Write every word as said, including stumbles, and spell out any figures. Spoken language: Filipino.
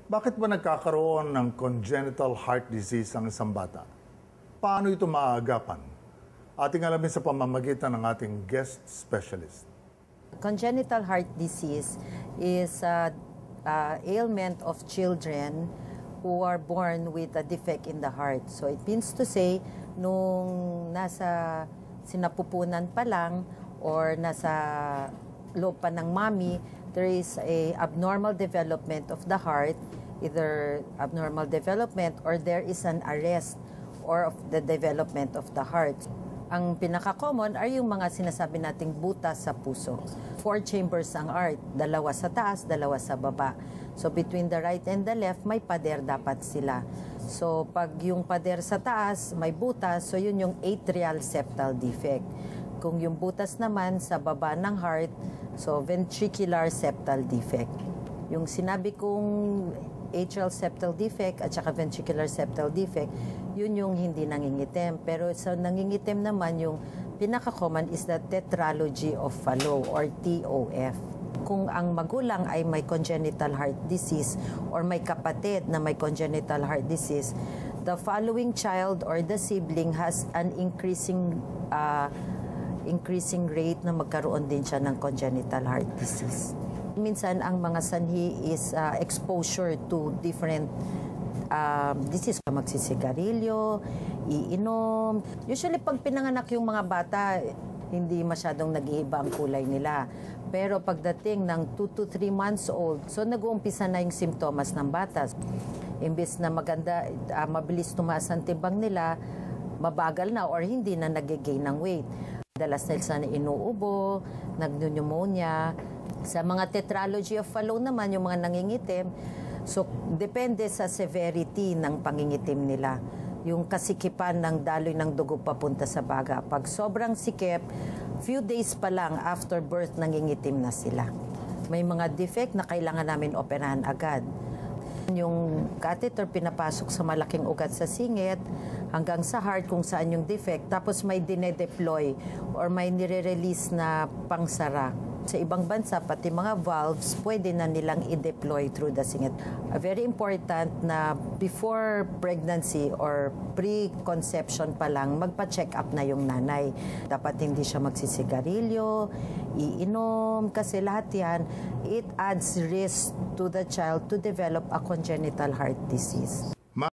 Bakit ba nagkakaroon ng congenital heart disease ang isang bata? Paano ito maaagapan? Ating alamin sa pamamagitan ng ating guest specialist. Congenital heart disease is a, a ailment of children who are born with a defect in the heart. So it means to say, nung nasa sinapupunan pa lang or nasa loob pa ng mommy, there is a abnormal development of the heart, either abnormal development or there is an arrest or of the development of the heart. Ang pinaka-common ay yung mga sinasabi nating butas sa puso. Four chambers ang heart, dalawa sa taas, dalawa sa baba. So between the right and the left, may pader dapat sila. So pag yung pader sa taas, may butas, so yun yung atrial septal defect. Kung yung butas naman sa baba ng heart, so ventricular septal defect. Yung sinabi kong atrial septal defect at saka ventricular septal defect, yun yung hindi nangingitim. Pero sa nangingitim naman, yung pinaka-common is the tetralogy of Fallot or T O F. Kung ang magulang ay may congenital heart disease or may kapatid na may congenital heart disease, the following child or the sibling has an increasing uh, increasing rate na magkaroon din siya ng congenital heart disease. Minsan, ang mga sanhi is uh, exposure to different uh, disease. Magsisigarilyo, iinom. Usually, pag pinanganak yung mga bata, hindi masyadong nag-iiba ang kulay nila. Pero pagdating ng two to three months old, so nag-uumpisa na yung simptomas ng bata. Imbes na maganda, uh, mabilis tumaas ang timbang nila, mabagal na or hindi na nag-gain ng weight. Dalas na sila inuubo, nag-pneumonia. Sa mga tetralogy of Fallot naman, yung mga nangingitim, so depende sa severity ng pangingitim nila. Yung kasikipan ng daloy ng dugo papunta sa baga. Pag sobrang sikip, few days pa lang after birth, nangingitim na sila. May mga defect na kailangan namin operahan agad. Yung catheter pinapasok sa malaking ugat sa singit hanggang sa heart kung saan yung defect, tapos may dinedeploy or may nire-release na pangsara. Sa ibang bansa, pati mga valves, pwede na nilang i-deploy through the singit. Uh, very important na before pregnancy or pre-conception pa lang, magpa-check up na yung nanay. Dapat hindi siya magsisigarilyo, iinom, kasi lahat yan, it adds risk to the child to develop a congenital heart disease.